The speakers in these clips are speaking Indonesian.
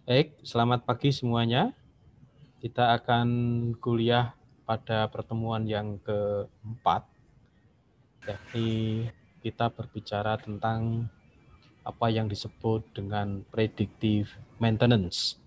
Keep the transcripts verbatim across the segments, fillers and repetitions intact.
Baik, selamat pagi semuanya. Kita akan kuliah pada pertemuan yang keempat, yakni kita berbicara tentang apa yang disebut dengan predictive maintenance.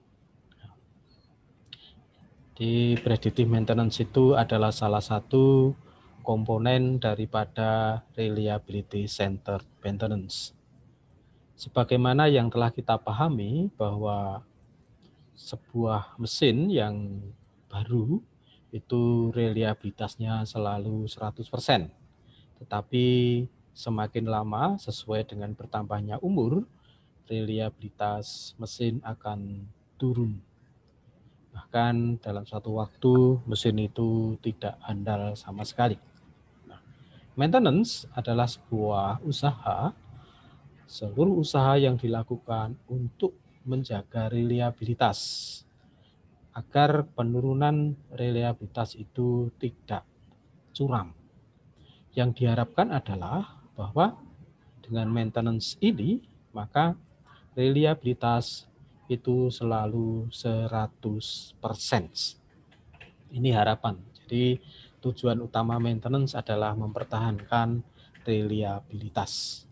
Di predictive maintenance itu adalah salah satu komponen daripada reliability centered maintenance. Sebagaimana yang telah kita pahami bahwa sebuah mesin yang baru itu reliabilitasnya selalu seratus persen. Tetapi semakin lama sesuai dengan bertambahnya umur, reliabilitas mesin akan turun. Bahkan dalam suatu waktu mesin itu tidak andal sama sekali. Nah, maintenance adalah sebuah usaha, seluruh usaha yang dilakukan untuk menjaga reliabilitas agar penurunan reliabilitas itu tidak curam. Yang diharapkan adalah bahwa dengan maintenance ini, maka reliabilitas itu selalu seratus persen. Ini harapan. Jadi tujuan utama maintenance adalah mempertahankan reliabilitas.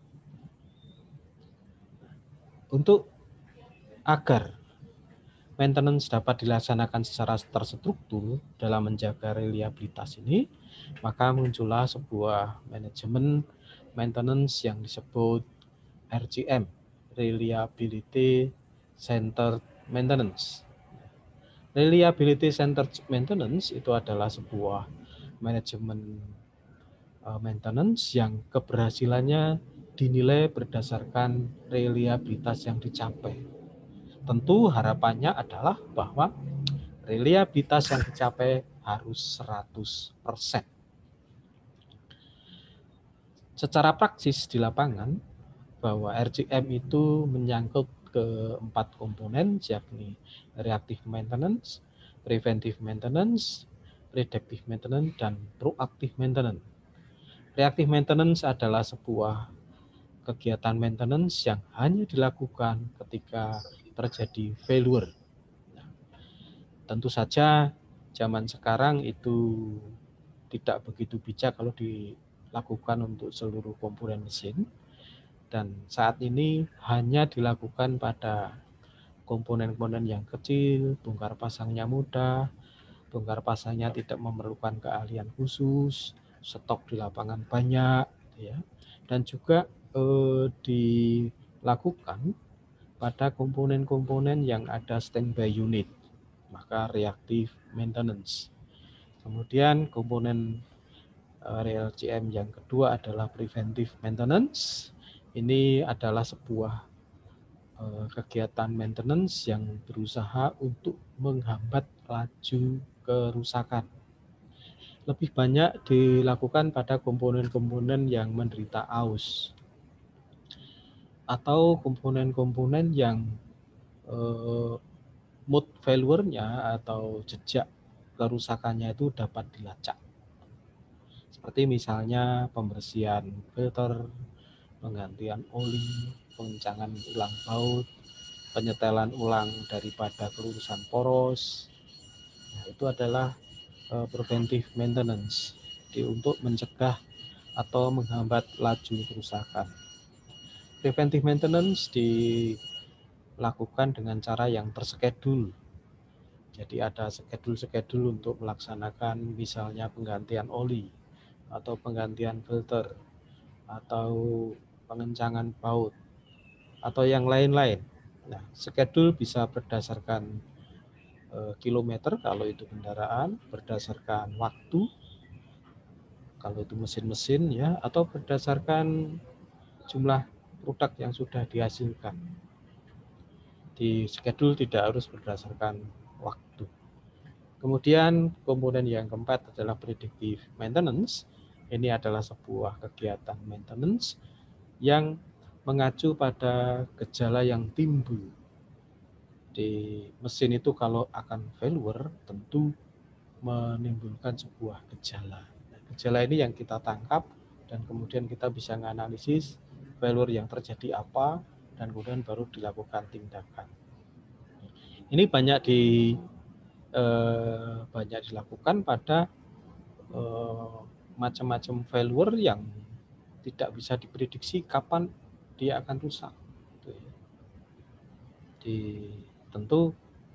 Untuk agar maintenance dapat dilaksanakan secara terstruktur dalam menjaga reliabilitas ini, maka muncullah sebuah manajemen maintenance yang disebut R C M, Reliability Centered Maintenance. Reliability Centered Maintenance itu adalah sebuah manajemen maintenance yang keberhasilannya dinilai berdasarkan reliabilitas yang dicapai. Tentu harapannya adalah bahwa reliabilitas yang dicapai harus seratus persen. Secara praksis di lapangan, bahwa R C M itu menyangkut ke empat komponen, yakni reactive maintenance, preventive maintenance, predictive maintenance, dan proactive maintenance. Reactive maintenance adalah sebuah kegiatan maintenance yang hanya dilakukan ketika terjadi failure. Nah, tentu saja zaman sekarang itu tidak begitu bijak kalau dilakukan untuk seluruh komponen mesin, dan saat ini hanya dilakukan pada komponen-komponen yang kecil, bongkar pasangnya mudah, bongkar pasangnya tidak memerlukan keahlian khusus, stok di lapangan banyak, ya, dan juga eh, dilakukan pada komponen-komponen yang ada standby unit, maka reactive maintenance. Kemudian komponen R C M yang kedua adalah preventive maintenance. Ini adalah sebuah uh, kegiatan maintenance yang berusaha untuk menghambat laju kerusakan. Lebih banyak dilakukan pada komponen-komponen yang menderita aus atau komponen-komponen yang uh, mood failure-nya atau jejak kerusakannya itu dapat dilacak. Seperti misalnya pembersihan filter, penggantian oli, pengencangan ulang baut, penyetelan ulang daripada kelurusan poros. Nah, itu adalah uh, preventive maintenance, jadi untuk mencegah atau menghambat laju kerusakan. Preventive maintenance dilakukan dengan cara yang terschedule. Jadi ada schedule-schedule untuk melaksanakan misalnya penggantian oli atau penggantian filter atau pengencangan baut atau yang lain-lain. Nah, schedule bisa berdasarkan eh, kilometer kalau itu kendaraan, berdasarkan waktu kalau itu mesin-mesin, ya, atau berdasarkan jumlah produk yang sudah dihasilkan. Di schedule tidak harus berdasarkan waktu. Kemudian komponen yang keempat adalah predictive maintenance. Ini adalah sebuah kegiatan maintenance yang mengacu pada gejala yang timbul di mesin itu. Kalau akan failure tentu menimbulkan sebuah gejala. Nah, gejala ini yang kita tangkap dan kemudian kita bisa menganalisis failure yang terjadi apa dan kemudian baru dilakukan tindakan. Ini banyak di eh, banyak dilakukan pada eh, macam-macam failure yang tidak bisa diprediksi kapan dia akan rusak. Di tentu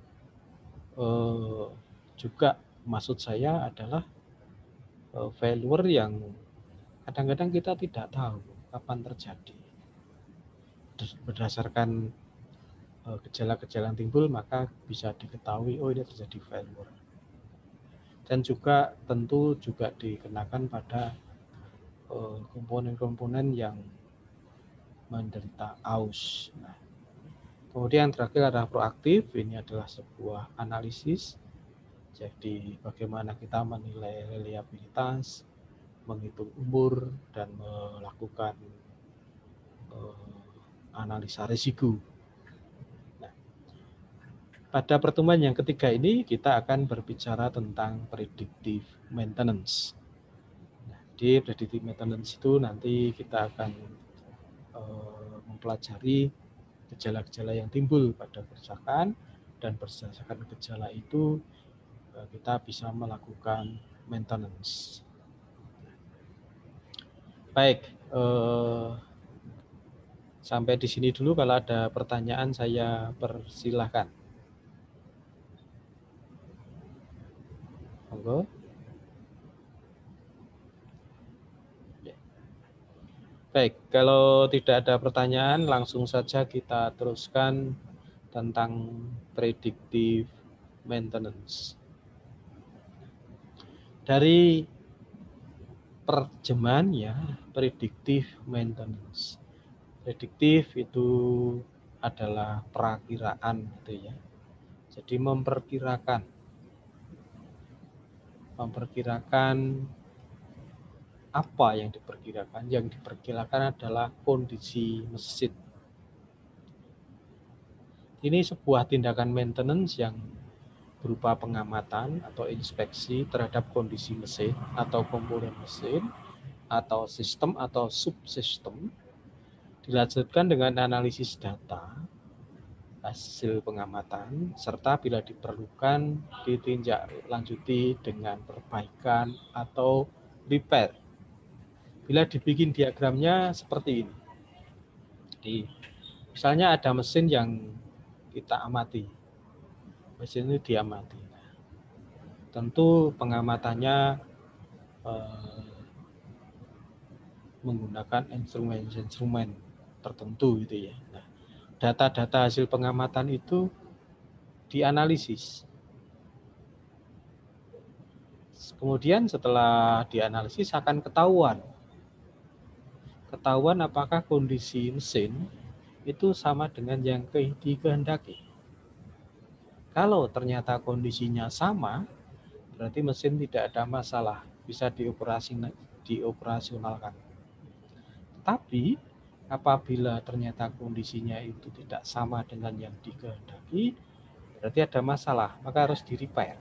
eh, juga maksud saya adalah eh, failure yang kadang-kadang kita tidak tahu kapan terjadi. Berdasarkan eh, gejala-gejala yang timbul maka bisa diketahui oh ini terjadi failure. Dan juga tentu juga dikenakan pada eh, komponen-komponen yang menderita aus. Nah, kemudian terakhir adalah proaktif. Ini adalah sebuah analisis. Jadi bagaimana kita menilai reliabilitas, menghitung umur, dan melakukan uh, analisa risiko. Nah, pada pertemuan yang ketiga ini kita akan berbicara tentang predictive maintenance. Nah, di predictive maintenance itu nanti kita akan uh, mempelajari gejala-gejala yang timbul pada kerusakan, dan berdasarkan gejala itu kita bisa melakukan maintenance. Baik, eh, sampai di sini dulu. Kalau ada pertanyaan saya persilahkan. Monggo. Baik, kalau tidak ada pertanyaan, langsung saja kita teruskan tentang predictive maintenance. Dari terjemahannya, predictive maintenance. Prediktif itu adalah perakiraan, gitu ya. Jadi memperkirakan, memperkirakan apa yang diperkirakan? Yang diperkirakan adalah kondisi mesin. Ini sebuah tindakan maintenance yang berupa pengamatan atau inspeksi terhadap kondisi mesin atau komponen mesin atau sistem atau subsistem, dilanjutkan dengan analisis data hasil pengamatan, serta bila diperlukan ditindaklanjuti dengan perbaikan atau repair. Bila dibikin diagramnya seperti ini. Jadi, misalnya ada mesin yang kita amati. Mesin ini diamati. Nah, tentu pengamatannya eh, menggunakan instrumen-instrumen tertentu gitu ya. Nah, data-data hasil pengamatan itu dianalisis. Kemudian setelah dianalisis akan ketahuan. Ketahuan apakah kondisi mesin itu sama dengan yang dikehendaki. Kalau ternyata kondisinya sama, berarti mesin tidak ada masalah, bisa dioperasionalkan. Tapi apabila ternyata kondisinya itu tidak sama dengan yang dikehendaki, berarti ada masalah, maka harus di-repair.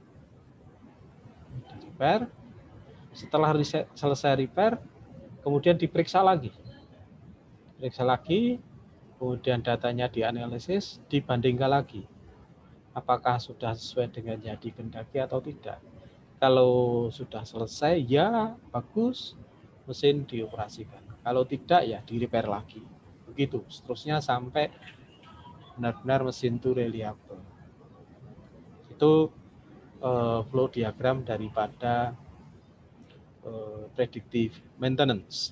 Di-repair. Setelah selesai repair, kemudian diperiksa lagi. Periksa lagi, kemudian datanya dianalisis, dibandingkan lagi. Apakah sudah sesuai dengan yang dikehendaki atau tidak. Kalau sudah selesai, ya bagus, mesin dioperasikan. Kalau tidak, ya di-repair lagi. Begitu, seterusnya sampai benar-benar mesin itu reliable. Itu uh, flow diagram daripada uh, predictive maintenance.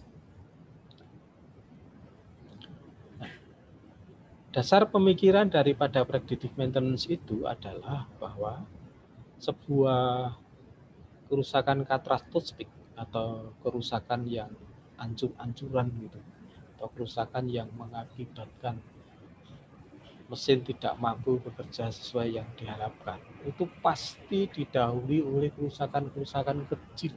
Nah, dasar pemikiran daripada predictive maintenance itu adalah bahwa sebuah kerusakan katastrofik atau kerusakan yang ancur-ancuran gitu, atau kerusakan yang mengakibatkan mesin tidak mampu bekerja sesuai yang diharapkan, itu pasti didahului oleh kerusakan-kerusakan kecil.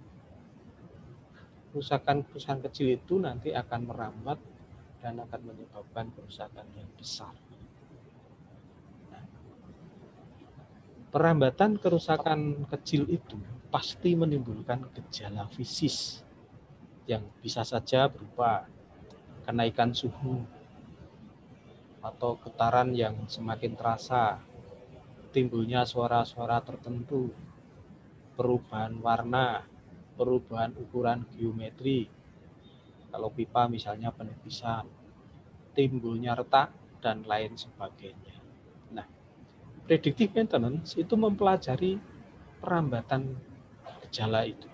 Kerusakan-kerusakan kecil itu nanti akan merambat dan akan menyebabkan kerusakan yang besar. Nah, perambatan kerusakan kecil itu pasti menimbulkan gejala fisik yang bisa saja berupa kenaikan suhu atau getaran yang semakin terasa, timbulnya suara-suara tertentu, perubahan warna, perubahan ukuran geometri, kalau pipa misalnya penipisan, timbulnya retak, dan lain sebagainya. Nah, predictive maintenance itu mempelajari perambatan gejala itu.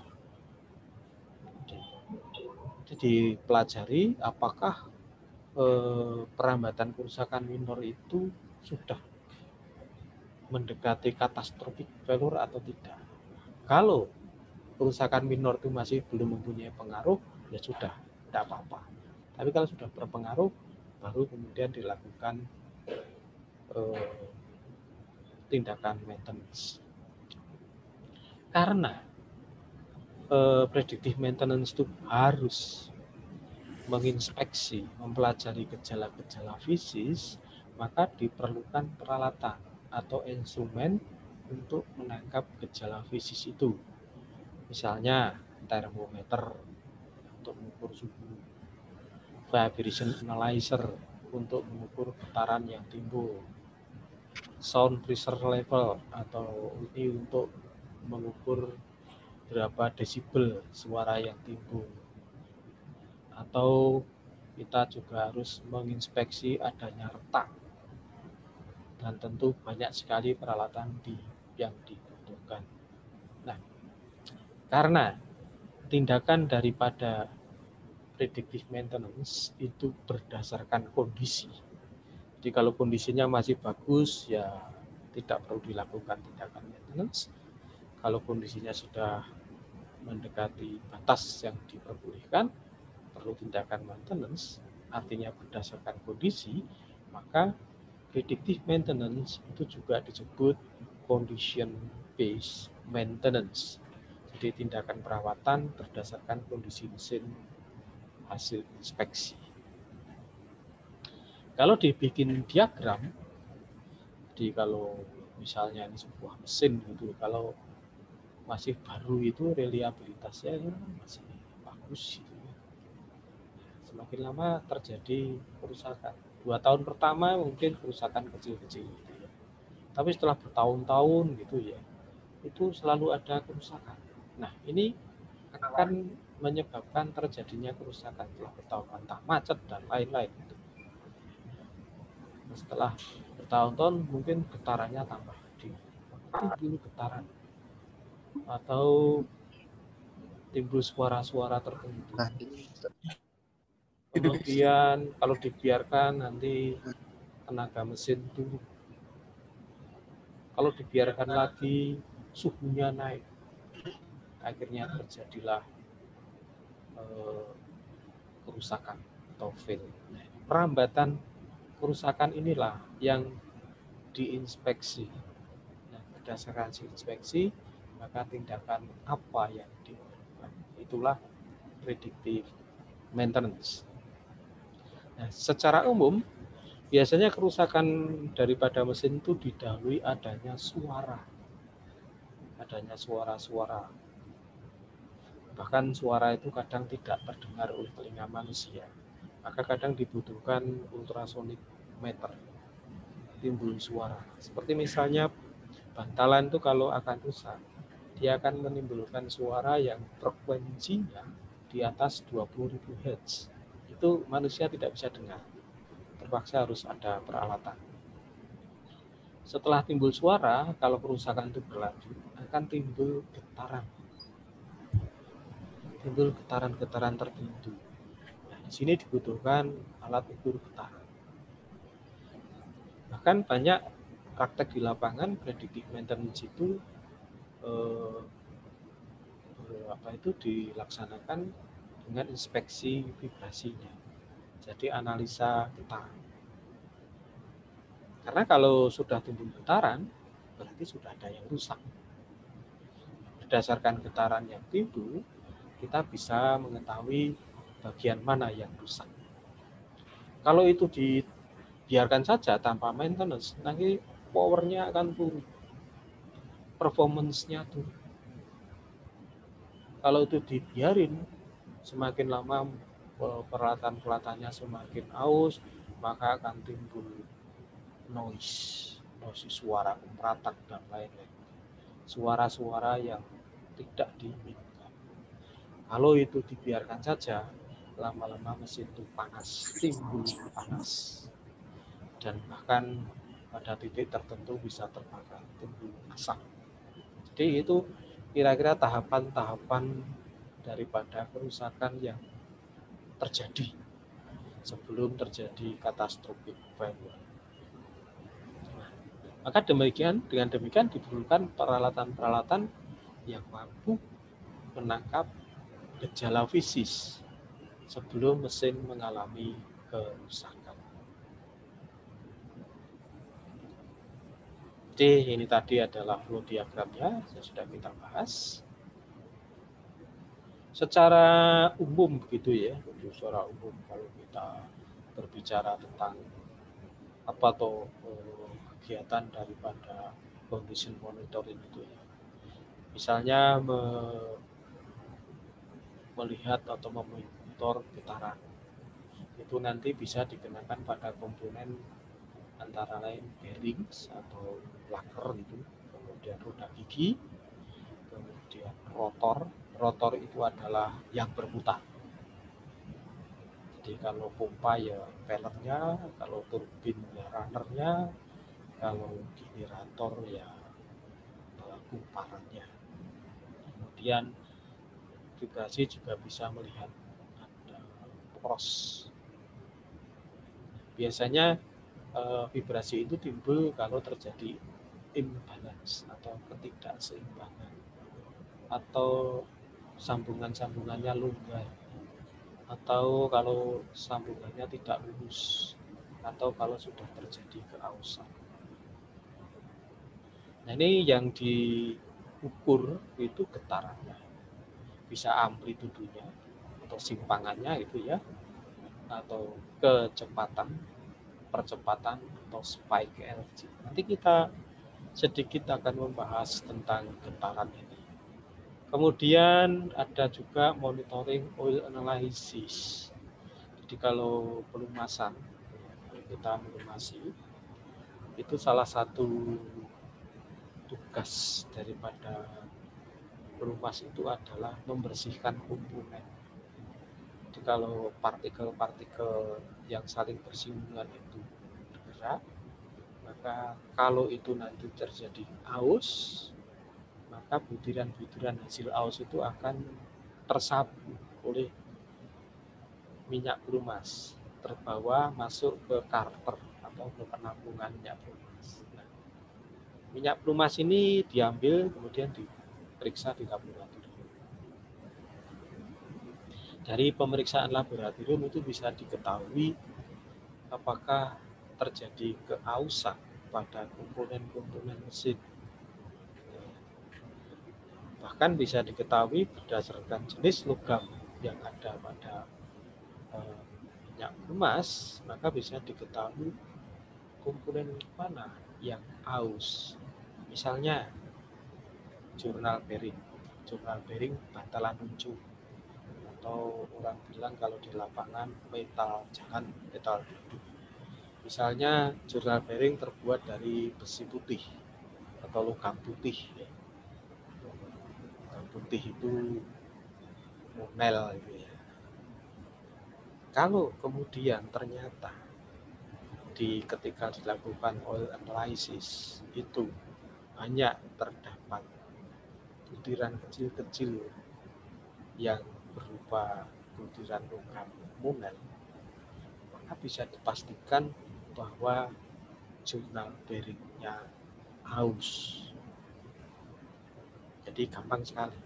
Jadi dipelajari apakah eh, perambatan kerusakan minor itu sudah mendekati catastrophic failure atau tidak. Kalau kerusakan minor itu masih belum mempunyai pengaruh, ya sudah, tidak apa-apa. Tapi kalau sudah berpengaruh, baru kemudian dilakukan eh, tindakan maintenance. Karena eh, predictive maintenance itu harus menginspeksi, mempelajari gejala-gejala fisis, maka diperlukan peralatan atau instrumen untuk menangkap gejala fisis itu. Misalnya termometer untuk mengukur suhu, vibration analyzer untuk mengukur getaran yang timbul, sound pressure level atau ini untuk mengukur berapa desibel suara yang timbul, atau kita juga harus menginspeksi adanya retak, dan tentu banyak sekali peralatan di, yang dibutuhkan. Nah, karena tindakan daripada predictive maintenance itu berdasarkan kondisi. Jadi kalau kondisinya masih bagus, ya tidak perlu dilakukan tindakan maintenance. Kalau kondisinya sudah mendekati batas yang diperbolehkan, perlu tindakan maintenance, artinya berdasarkan kondisi, maka predictive maintenance itu juga disebut condition based maintenance. Jadi tindakan perawatan berdasarkan kondisi mesin hasil inspeksi. Kalau dibikin diagram, jadi kalau misalnya ini sebuah mesin gitu, kalau masih baru itu reliabilitasnya masih bagus gitu. Semakin lama terjadi kerusakan. Dua tahun pertama mungkin kerusakan kecil-kecil gitu ya. Tapi setelah bertahun-tahun gitu ya, itu selalu ada kerusakan. Nah, ini akan menyebabkan terjadinya kerusakan setelah bertahun-tahun, entah macet dan lain-lain. Setelah bertahun-tahun mungkin getarannya tambah timbul getaran atau timbul suara-suara tertentu. Kemudian kalau dibiarkan nanti tenaga mesin turun. Kalau dibiarkan lagi suhunya naik, akhirnya terjadilah eh, kerusakan atau fail. Perambatan kerusakan inilah yang diinspeksi. Nah, berdasarkan inspeksi, maka tindakan apa yang dilakukan. Itulah predictive maintenance. Nah, secara umum, biasanya kerusakan daripada mesin itu didahului adanya suara. Adanya suara-suara. Bahkan suara itu kadang tidak terdengar oleh telinga manusia. Maka kadang dibutuhkan ultrasonic meter. Timbul suara. Seperti misalnya bantalan itu kalau akan rusak, dia akan menimbulkan suara yang frekuensinya di atas dua puluh ribu hertz. Itu manusia tidak bisa dengar. Terpaksa harus ada peralatan. Setelah timbul suara, kalau kerusakan itu berlanjut, akan timbul getaran. Timbul getaran-getaran tertentu. Nah, di sini dibutuhkan alat ukur getaran. Bahkan banyak praktek di lapangan predictive maintenance itu eh, apa itu dilaksanakan dengan inspeksi vibrasinya. Jadi analisa getaran. Karena kalau sudah timbul getaran, berarti sudah ada yang rusak. Berdasarkan getaran yang timbul, kita bisa mengetahui bagian mana yang rusak. Kalau itu dibiarkan saja tanpa maintenance, nanti powernya akan turun, performance-nya turun. Kalau itu dibiarin, semakin lama peralatan-peralatannya semakin aus, maka akan timbul noise. emosi, suara pemeratak, dan lain-lain. Suara-suara yang tidak diinginkan. Kalau itu dibiarkan saja, lama-lama mesin itu panas, timbul panas. Dan bahkan pada titik tertentu bisa terbakar, timbul asap. Jadi itu kira-kira tahapan-tahapan daripada kerusakan yang terjadi sebelum terjadi catastrophic failure. Maka demikian, dengan demikian diperlukan peralatan-peralatan yang mampu menangkap gejala fisis sebelum mesin mengalami kerusakan. Jadi ini tadi adalah flow diagramnya, yang sudah kita bahas. Secara umum begitu ya, secara umum kalau kita berbicara tentang apa atau kegiatan daripada condition monitoring itu ya. Misalnya me, melihat atau memonitor getaran. Itu nanti bisa dikenakan pada komponen antara lain bearings atau laker itu, kemudian roda gigi, kemudian rotor. Rotor itu adalah yang berputar. Jadi kalau pompa ya pelletnya, kalau turbin ya runnernya, kalau generator ya kumparannya. Kemudian vibrasi juga bisa melihat ada poros. Biasanya eh, vibrasi itu timbul kalau terjadi imbalance atau ketidakseimbangan, atau sambungan-sambungannya longgar, atau kalau sambungannya tidak lurus, atau kalau sudah terjadi keausan. Nah ini yang diukur itu getarannya, bisa amplitudonya atau simpangannya itu ya, atau kecepatan, percepatan atau spike energy. Nanti kita sedikit akan membahas tentang getaran ini. Kemudian ada juga monitoring oil analysis. Jadi kalau pelumasan, kita melumasi, itu salah satu tugas daripada pelumas itu adalah membersihkan komponen. Jadi kalau partikel-partikel yang saling bersinggungan itu bergerak, maka kalau itu nanti terjadi aus, maka butiran-butiran hasil aus itu akan tersapu oleh minyak pelumas, terbawa masuk ke karter atau ke penampungan minyak pelumas. Nah, minyak pelumas ini diambil kemudian diperiksa di laboratorium. Dari pemeriksaan laboratorium itu bisa diketahui apakah terjadi keausan pada komponen-komponen mesin. Bahkan bisa diketahui berdasarkan jenis logam yang ada pada eh, minyak emas, maka bisa diketahui komponen mana yang aus. Misalnya jurnal bearing, jurnal bearing bantalan uncu, atau orang bilang kalau di lapangan metal jangan, metal duduk. Misalnya jurnal bearing terbuat dari besi putih atau logam putih. Logam putih itu monel gitu ya. Kalau kemudian ternyata di ketika dilakukan oil analysis itu banyak terdapat butiran kecil-kecil yang berupa butiran logam monel, maka bisa dipastikan bahwa jurnal bearingnya aus. Jadi gampang sekali.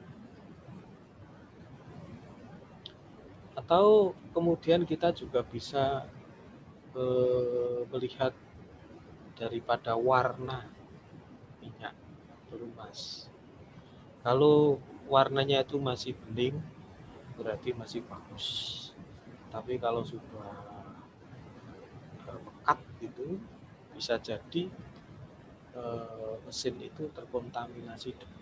Atau kemudian kita juga bisa eh, melihat daripada warna minyak pelumas. Kalau warnanya itu masih bening, berarti masih bagus. Tapi kalau sudah pekat gitu, bisa jadi eh, mesin itu terkontaminasi debu.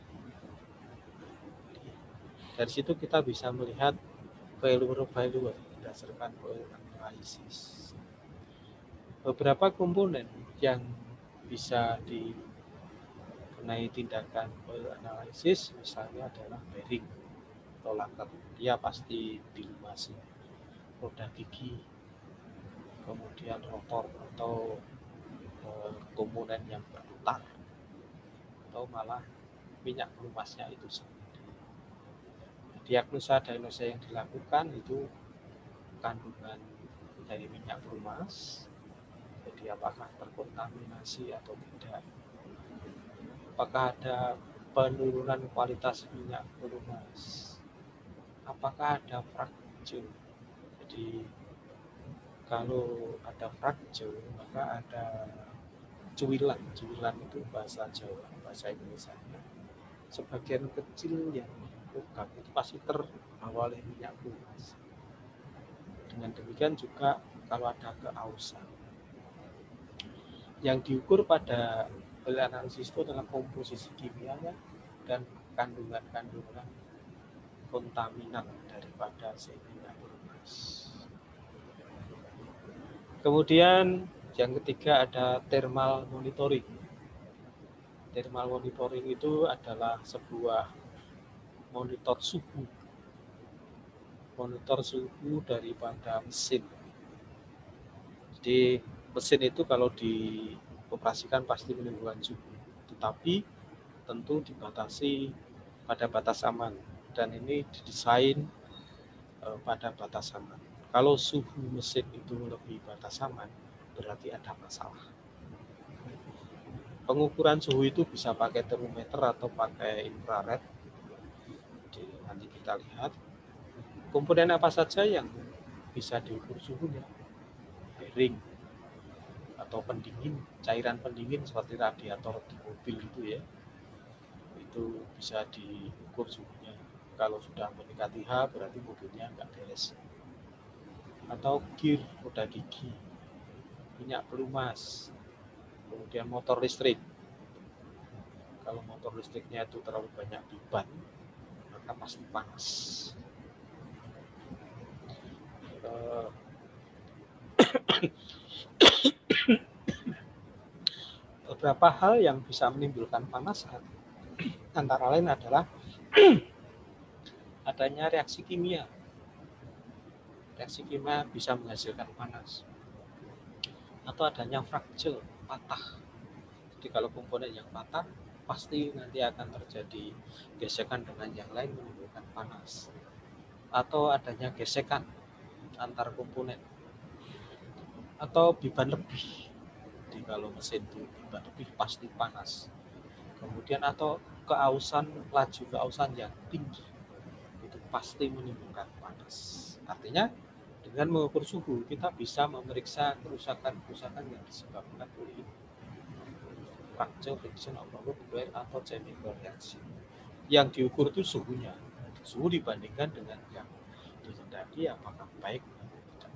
Dari situ kita bisa melihat failure-failure berdasarkan oil analysis. Beberapa komponen yang bisa dikenai tindakan analisis, misalnya adalah bearing atau laker, dia pasti dilumasi. Roda gigi, kemudian rotor atau eh, komponen yang berputar, atau malah minyak pelumasnya itu sendiri. Diagnosa-diagnosa yang dilakukan itu kandungan dari minyak pelumas, jadi apakah terkontaminasi atau tidak, apakah ada penurunan kualitas minyak pelumas, apakah ada fracture. Jadi kalau ada fracture maka ada cuilan. Cuilan itu bahasa Jawa, bahasa Indonesia. Sebagian kecil yang logam itu pasti terbawa oleh minyak pelumas. Dengan demikian juga kalau ada keausan. Yang diukur pada analisis itu adalah komposisi kimianya dan kandungan-kandungan kontaminan daripada si minyak pelumas. Kemudian yang ketiga ada thermal monitoring. Thermal monitoring itu adalah sebuah monitor suhu. Monitor suhu daripada mesin. Jadi mesin itu kalau dioperasikan pasti menimbulkan suhu, tetapi tentu dibatasi pada batas aman, dan ini didesain eh, pada batas aman. Kalau suhu mesin itu lebih batas aman, berarti ada masalah. Pengukuran suhu itu bisa pakai termometer atau pakai infrared. Jadi nanti kita lihat komponen apa saja yang bisa diukur suhunya. Bearing atau pendingin, cairan pendingin seperti radiator di mobil itu ya, itu bisa diukur suhunya. Kalau sudah mendekati H berarti mobilnya nggak beres. Atau gear, roda gigi, minyak pelumas, kemudian motor listrik. Kalau motor listriknya itu terlalu banyak beban, maka pasti panas. Beberapa hal yang bisa menimbulkan panas antara lain adalah adanya reaksi kimia. Reaksi kimia bisa menghasilkan panas. Atau adanya fracture, patah. Jadi kalau komponen yang patah, pasti nanti akan terjadi gesekan dengan yang lain menimbulkan panas. Atau adanya gesekan antar komponen. Atau beban lebih. Jadi kalau mesin itu beban lebih pasti panas. Kemudian atau keausan, laju keausan yang tinggi, itu pasti menimbulkan panas. Artinya dengan mengukur suhu kita bisa memeriksa kerusakan-kerusakan yang disebabkan oleh fracture, friction, overload, wear, atau chemical reaction. Yang diukur itu suhunya. Suhu dibandingkan dengan yang dikehendaki apakah baik atau tidak.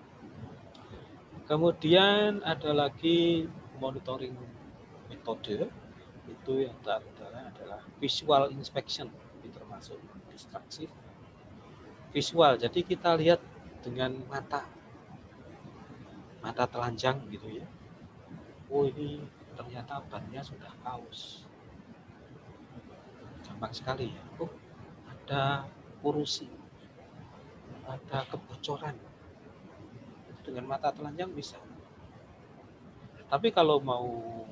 Kemudian ada lagi monitoring metode, itu yang terakhir adalah visual inspection, itu termasuk distraksi. Visual, jadi kita lihat dengan mata, mata telanjang gitu ya. Oh ini ternyata bannya sudah aus. Gampang sekali ya. Oh ada korosi, ada kebocoran. Dengan mata telanjang bisa. Tapi kalau mau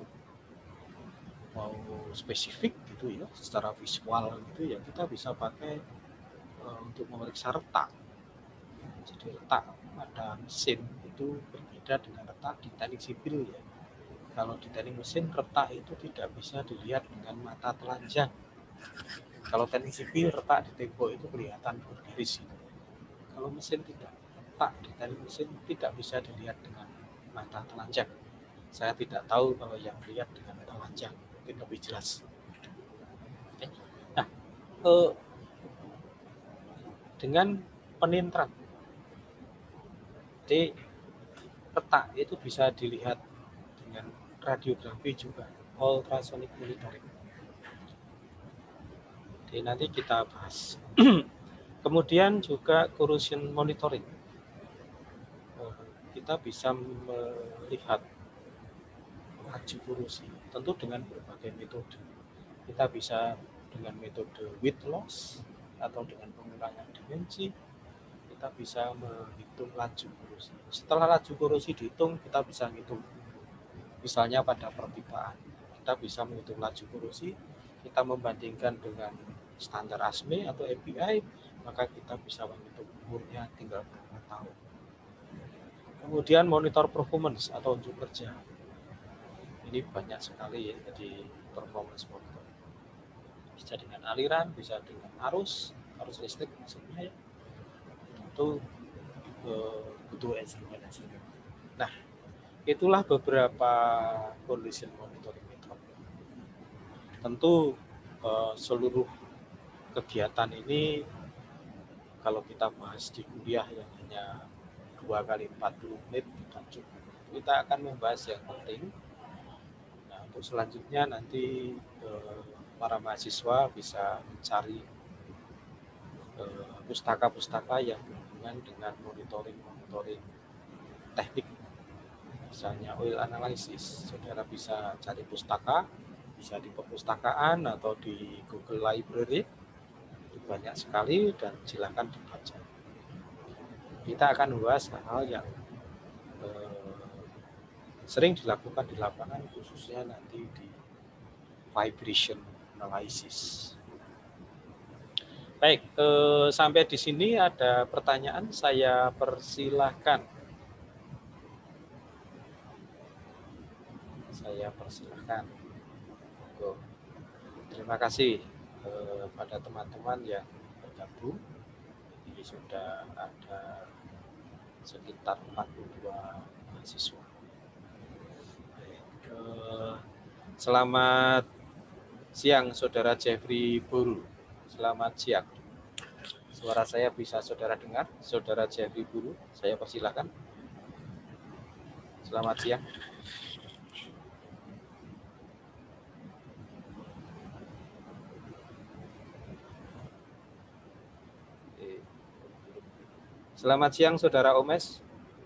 mau spesifik gitu ya, secara visual gitu ya, kita bisa pakai uh, untuk memeriksa retak. Jadi retak pada mesin itu berbeda dengan retak di teknik sipil ya. Kalau di teknik mesin, retak itu tidak bisa dilihat dengan mata telanjang. Kalau teknik sipil, retak di tembok itu kelihatan bergaris. Kalau mesin tidak, retak di teknik mesin tidak bisa dilihat dengan mata telanjang. Saya tidak tahu kalau yang lihat dengan mata telanjang mungkin lebih jelas. Nah, eh, dengan penintran, jadi retak itu bisa dilihat dengan radiografi juga, ultrasonic monitoring. Jadi nanti kita bahas. Kemudian juga corrosion monitoring. Kita bisa melihat laju korosi, tentu dengan berbagai metode. Kita bisa dengan metode weight loss atau dengan pengurangan dimensi. Kita bisa menghitung laju korosi. Setelah laju korosi dihitung, kita bisa menghitung, misalnya pada perpipaan, kita bisa menghitung laju korosi, kita membandingkan dengan standar A S M E atau A P I, maka kita bisa menghitung umurnya tinggal berapa tahun. Kemudian monitor performance atau unjuk kerja. Ini banyak sekali ya, jadi performance monitor. Bisa dengan aliran, bisa dengan arus, arus listrik maksudnya ya. Itu eh, butuh instrumen-instrumen. Nah, itulah beberapa condition monitoring method. Tentu eh, seluruh kegiatan ini kalau kita bahas di kuliah yang hanya dua kali empat puluh menit tidak cukup. Kita akan membahas yang penting. Nah, untuk selanjutnya nanti eh, para mahasiswa bisa mencari pustaka-pustaka yang berhubungan dengan monitoring-monitoring teknik, misalnya oil analysis. Saudara bisa cari pustaka, bisa di perpustakaan atau di Google Library, itu banyak sekali dan silakan dibaca. Kita akan membahas hal yang eh, sering dilakukan di lapangan, khususnya nanti di vibration analysis. Baik, eh, sampai di sini ada pertanyaan, saya persilahkan. Saya persilahkan. Terima kasih eh, pada teman-teman yang bergabung. Jadi sudah ada sekitar empat puluh dua mahasiswa. Baik, eh, selamat siang, Saudara Jeffrey Buru. Selamat siang. Suara saya bisa saudara dengar? Saudara Jeffrey Buru, saya persilahkan. Selamat siang. Selamat siang, Saudara Omes.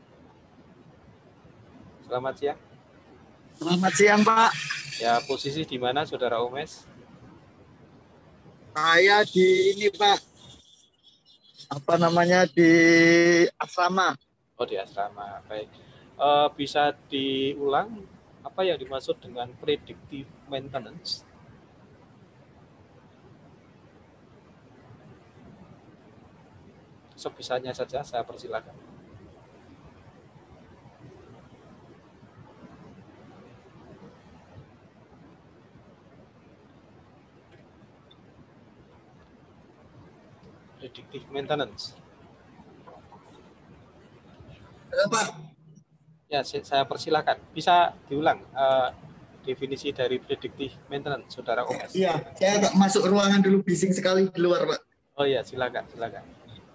Selamat siang. Selamat siang, Pak. Ya, posisi di mana, Saudara Omes? Saya di ini, Pak. Apa namanya, di asrama. Oh, di asrama. Baik. Uh, bisa diulang apa yang dimaksud dengan predictive maintenance? Sebisanya saja, saya persilakan. Predictive maintenance. Pak. Ya, saya persilakan. Bisa diulang uh, definisi dari predictive maintenance, Saudara Omes? Iya, saya masuk ruangan dulu, bising sekali di luar, Pak. Oh iya, silakan, silakan.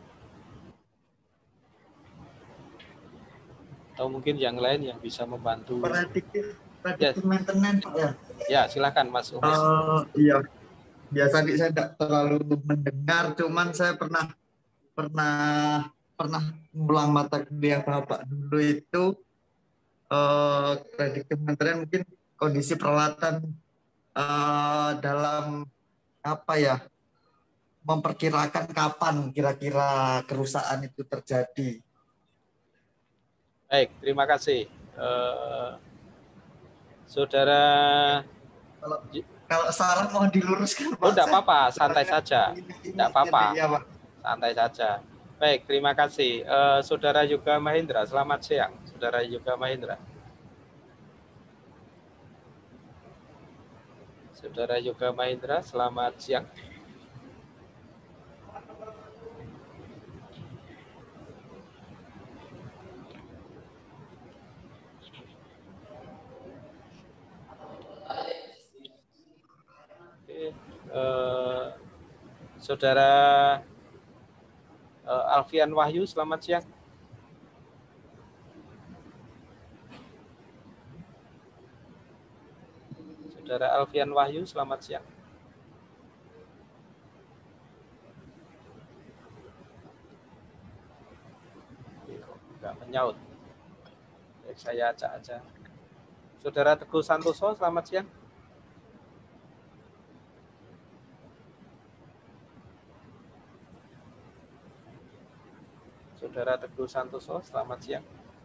Atau mungkin yang lain yang bisa membantu. Predictive, predictive ya. Maintenance, Pak ya. Ya, silakan Mas Omes. Uh, iya. Biasa saya tidak terlalu mendengar, cuman saya pernah pernah pernah ngulang mata kuliah Bapak dulu itu uh, predictive maintenance, mungkin kondisi peralatan uh, dalam apa ya, memperkirakan kapan kira-kira kerusakan itu terjadi. Baik, terima kasih. Uh, Saudara, kalau, kalau salah mohon diluruskan, Pak. Oh, tidak apa-apa, santai saja. Tidak apa-apa, santai saja. Baik, terima kasih. Uh, Saudara Yoga Mahendra, selamat siang. Saudara Yoga Mahendra. Saudara Yoga Mahendra, selamat siang. Uh, Saudara uh, Alfian Wahyu, selamat siang. Saudara Alfian Wahyu, selamat siang. Enggak menyaut. Baik, saya acak aja. Saudara Teguh Santoso, selamat siang. Saudara Teguh Santoso, selamat siang.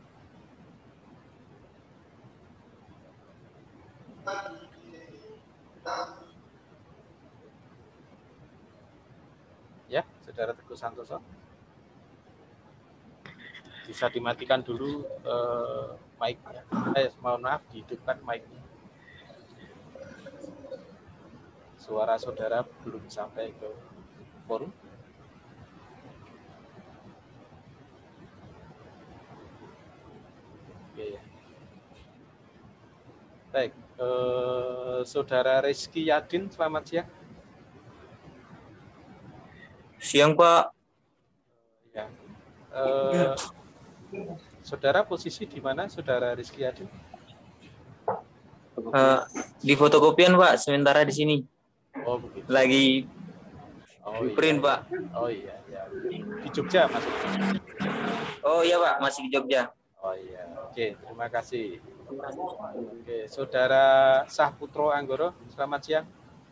Ya, Saudara Teguh Santoso. Bisa dimatikan dulu eh, mic-nya. Eh, mohon maaf, dihidupkan mic-nya. Suara saudara belum sampai ke forum. Oke ya. Baik, eh, Saudara Rizky Yadin, selamat siang. Siang, Pak. Ya. Eh, saudara posisi di mana, Saudara Rizky Yadin? Uh, di fotokopian, Pak. Sementara di sini. Oh begitu. Lagi oh, print, iya. Pak. Oh iya, ya. Di Jogja maksudnya. Oh iya, Pak. Masih di Jogja. Oh iya. Oke, terima kasih. Oke, Saudara Sahputro Anggoro, selamat siang.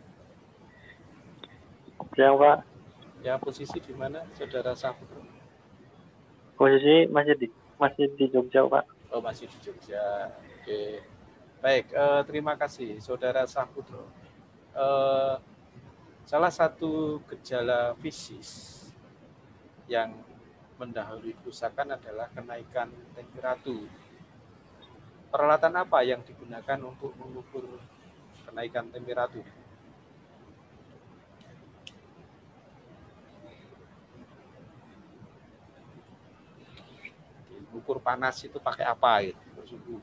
Siang, Pak. Ya, posisi di mana, Saudara Sahputro? Posisi masih di masih di Jogja, Pak. Oh, masih di Jogja. Oke. Baik, eh, terima kasih, Saudara Sahputro. Eh, salah satu gejala fisis yang mendahului kerusakan adalah kenaikan temperatur. Peralatan apa yang digunakan untuk mengukur kenaikan temperatur? Ukur panas itu pakai apa gitu? Suhu.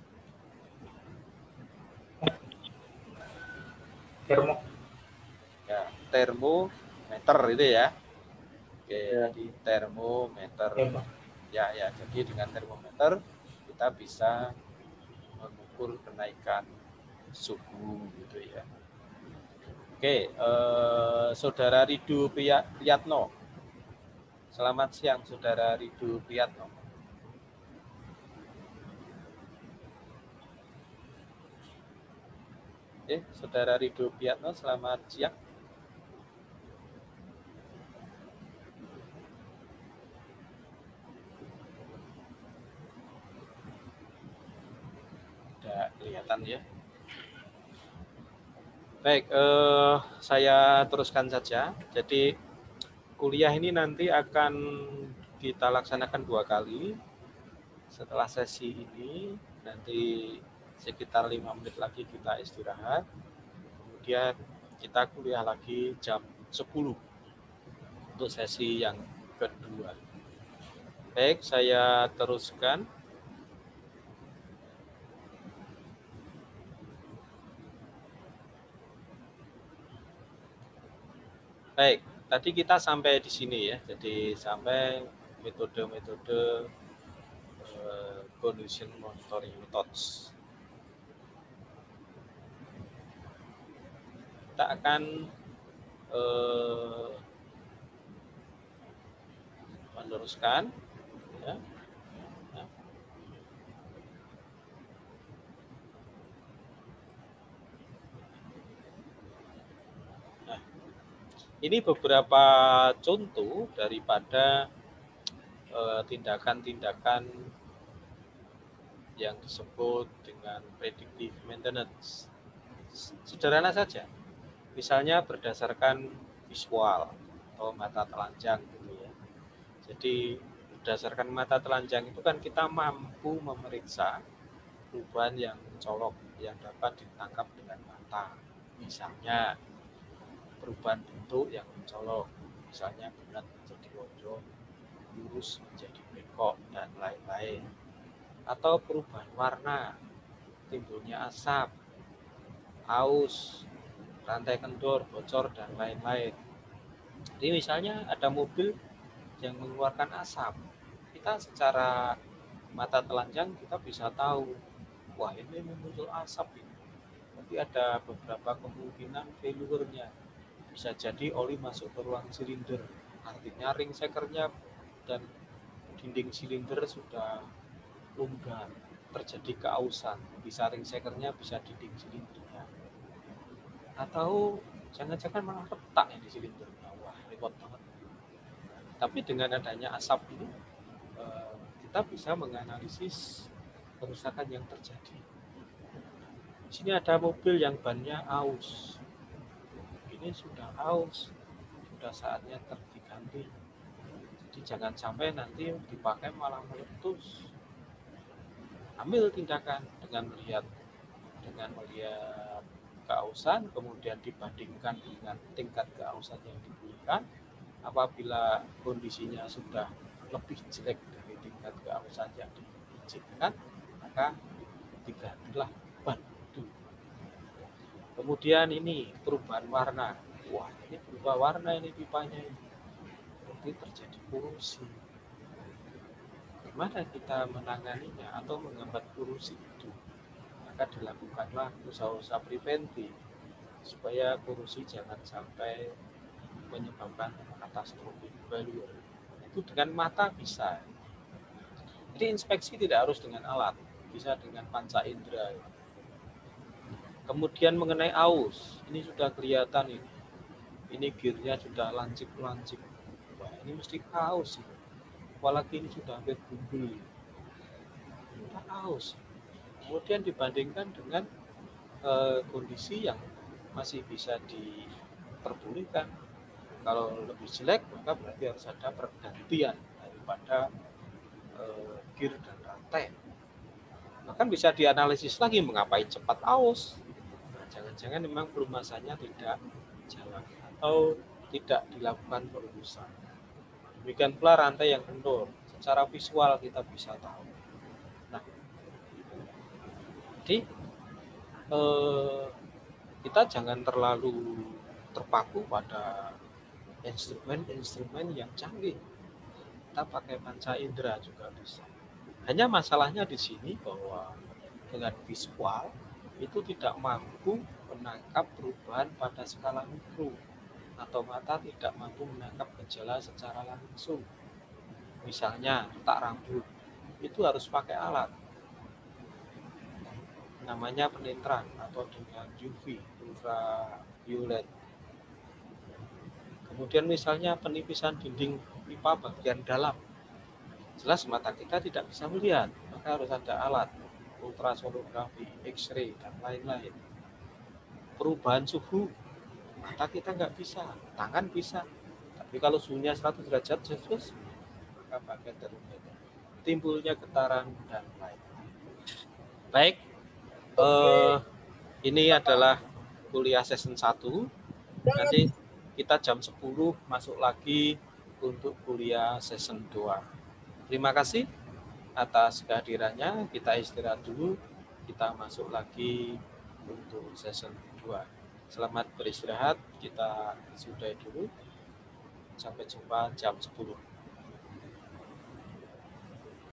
Termo. Ya, termometer itu ya. Oke, Ya. jadi termometer. Ya, ya, ya. Jadi dengan termometer kita bisa mengukur kenaikan suhu gitu ya. Oke, eh, Saudara Ridu Priyatno. Selamat siang, Saudara Ridu Priyatno. Oke, Saudara Ridu Priyatno, selamat siang. Tidak kelihatan ya. Baik, eh, saya teruskan saja. Jadi kuliah ini nanti akan kita laksanakan dua kali. Setelah sesi ini, nanti sekitar lima menit lagi kita istirahat. Kemudian kita kuliah lagi jam sepuluh untuk sesi yang kedua. Baik, saya teruskan. Baik, tadi kita sampai di sini ya. Jadi sampai metode-metode uh, condition monitoring methods. Kita akan uh, meneruskan ya. Nah. Nah, ini beberapa contoh daripada tindakan-tindakan uh, yang disebut dengan predictive maintenance. Sederhana saja. Misalnya berdasarkan visual atau mata telanjang gitu ya. Jadi berdasarkan mata telanjang itu kan kita mampu memeriksa perubahan yang mencolok yang dapat ditangkap dengan mata. Misalnya perubahan bentuk yang mencolok, misalnya bulat menjadi lonjong, lurus menjadi bengkok dan lain-lain. Atau perubahan warna, timbulnya asap, aus, rantai kendor, bocor, dan lain-lain. Jadi misalnya ada mobil yang mengeluarkan asap, kita secara mata telanjang kita bisa tahu, wah ini muncul asap ini. Tapi ada beberapa kemungkinan failure-nya. Bisa jadi oli masuk ke ruang silinder, artinya ring sekernya dan dinding silinder sudah longgar. terjadi keausan, bisa ring shakernya bisa dinding silindernya, atau jangan-jangan malah retak ini silindernya. Wah, repot banget. Tapi dengan adanya asap ini, kita bisa menganalisis kerusakan yang terjadi. Di sini ada mobil yang bannya aus. Ini sudah aus, sudah saatnya terganti. Jadi jangan sampai nanti dipakai malah meletus. Ambil tindakan dengan melihat dengan melihat keausan, kemudian dibandingkan dengan tingkat keausan yang diberikan. Apabila kondisinya sudah lebih jelek dari tingkat keausan yang diizinkan, maka digantilah ban itu. Kemudian ini perubahan warna. Wah, ini berubah warna ini pipanya ini. Berarti terjadi korosi. Bagaimana kita menanganinya atau menghambat korosi itu? Maka dilakukanlah usaha-usaha preventif supaya korosi jangan sampai menyebabkan katastrofi failure. Itu dengan mata bisa. Jadi inspeksi tidak harus dengan alat, bisa dengan panca indera. Kemudian mengenai aus, ini sudah kelihatan ini. Ini gearnya sudah lancip-lancip. Wah, ini mesti aus. Apalagi ini sudah hampir gundul. Sudah aus. Kemudian dibandingkan dengan eh, kondisi yang masih bisa diperbolehkan. Kalau lebih jelek, maka berarti harus ada pergantian daripada eh, gear dan rantai. Bahkan bisa dianalisis lagi mengapai cepat aus. Nah, jangan-jangan memang perumasannya tidak jalan atau tidak dilakukan perurusan. Demikian pula rantai yang kendor. Secara visual kita bisa tahu. Nah, jadi eh, kita jangan terlalu terpaku pada instrumen-instrumen yang canggih. Kita pakai panca indera juga bisa. Hanya masalahnya di sini bahwa dengan visual itu tidak mampu menangkap perubahan pada skala mikro, atau mata tidak mampu menangkap gejala secara langsung. Misalnya retak rambut, itu harus pakai alat. Namanya penetran atau dengan U V, ultraviolet. Kemudian misalnya penipisan dinding pipa bagian dalam, jelas mata kita tidak bisa melihat, maka harus ada alat ultrasonografi, X-ray, dan lain-lain. Perubahan suhu, mata kita nggak bisa, tangan bisa, tapi kalau suhunya seratus derajat Celcius, maka pakai termometer. Timbulnya getaran dan lain-lain. Baik, eh, ini adalah kuliah season satu. Nanti kita jam sepuluh masuk lagi untuk kuliah season dua. Terima kasih atas kehadirannya. Kita istirahat dulu. Kita masuk lagi untuk season dua. Selamat beristirahat. Kita sudahi dulu. Sampai jumpa jam sepuluh.